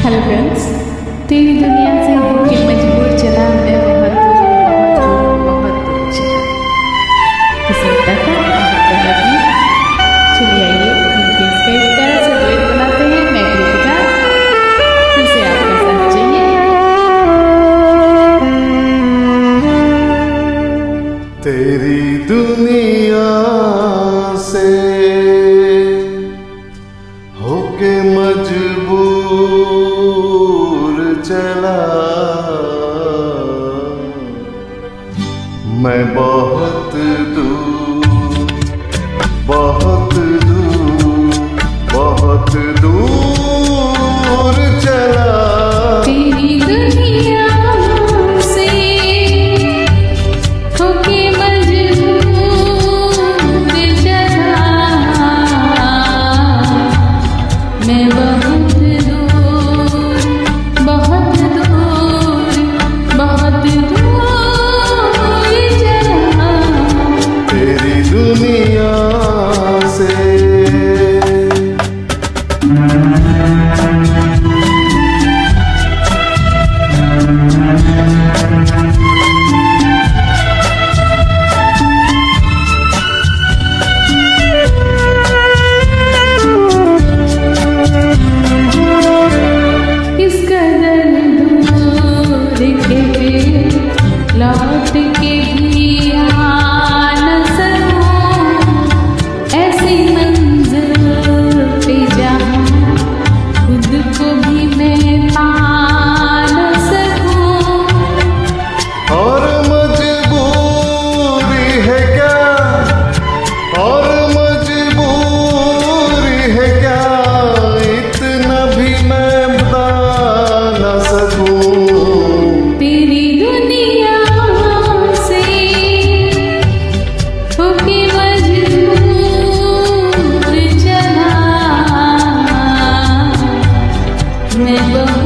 Hello friends, तेरी दुनिया से होके मजबूर चला मैं बहुत दूर चला। किस्मत का चलिए आइए उनके इसका इस तरह से डुएट बनाते हैं। मैं कृतिका फिर से आपका साथ चाहिए। तेरी दुनिया से होके मजबूर चला मैं बहुत दूर चला। तेरी दुनिया से होके मजबूर चला मैं बहुत दूर चला। तेरी दुनिया से लौट के भी आ न सकूं ऐसी मंजिल पे जहां खुद को भी मैं पा न सकूं। और मजबूरी है क्या, और मजबूरी है क्या इतना भी मैं बता न सकूं। तेरी दुनिया से होके मजबूर चला मैं बहुत